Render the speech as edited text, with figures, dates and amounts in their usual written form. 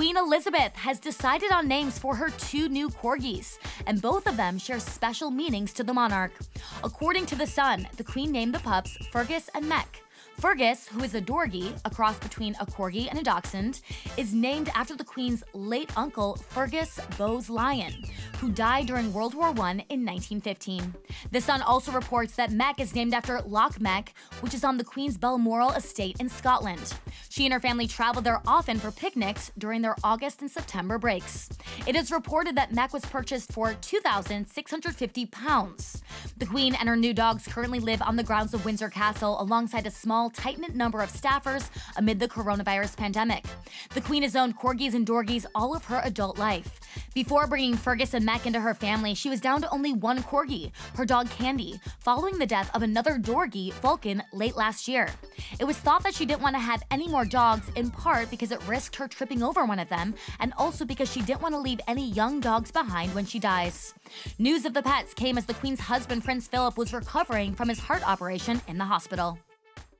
Queen Elizabeth has decided on names for her 2 new corgis, and both of them share special meanings to the monarch. According to The Sun, the Queen named the pups Fergus and Muick. Fergus, who is a dorgi, a cross between a corgi and a dachshund, is named after the Queen's late uncle, Fergus Bowes-Lyon, who died during World War I in 1915. The Sun also reports that Muick is named after Loch Muick, which is on the Queen's Balmoral estate in Scotland. She and her family traveled there often for picnics during their August and September breaks. It is reported that Muick was purchased for £2,650. The Queen and her new dogs currently live on the grounds of Windsor Castle alongside a small, tight-knit number of staffers amid the coronavirus pandemic. The Queen has owned corgis and dorgis all of her adult life. Before bringing Fergus and Muick into her family, she was down to only 1 corgi, her dog Candy, following the death of another dorgi, Vulcan, late last year. It was thought that she didn't want to have any more dogs, in part because it risked her tripping over one of them, and also because she didn't want to leave any young dogs behind when she dies. News of the pets came as the Queen's husband, Prince Philip, was recovering from his heart operation in the hospital.